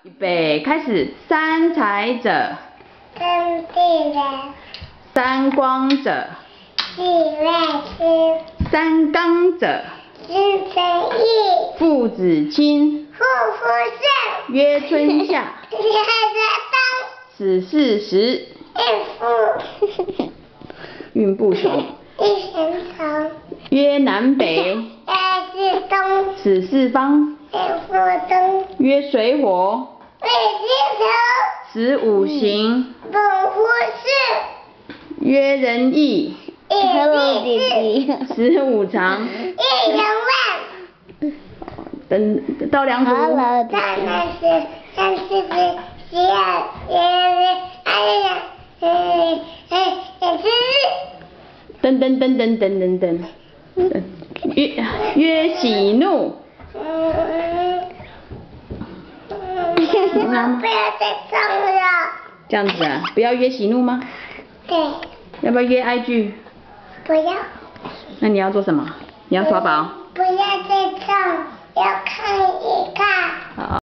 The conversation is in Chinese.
预备，开始。三才者， 生地人， 三光者， 地位师， 三纲者， 师生义， 父子亲， 父夫胜， 曰春夏， 月冬， 此四时，运不雄， 一神虫， 曰南北， 是东， 此四方， 复东， 曰水火， 为金头， 此五行， 本乎是， 曰仁义， 义弟弟， 此五常， 一人万， 等到两组。 三那是三四十十二噔噔噔噔噔噔噔，曰喜怒， 不要再唱了。 这样子啊，不要约喜怒吗？ 对， 要不要约哀惧？ 不要。 那你要做什么？你要耍宝？ 不要再唱，要看一看。 好。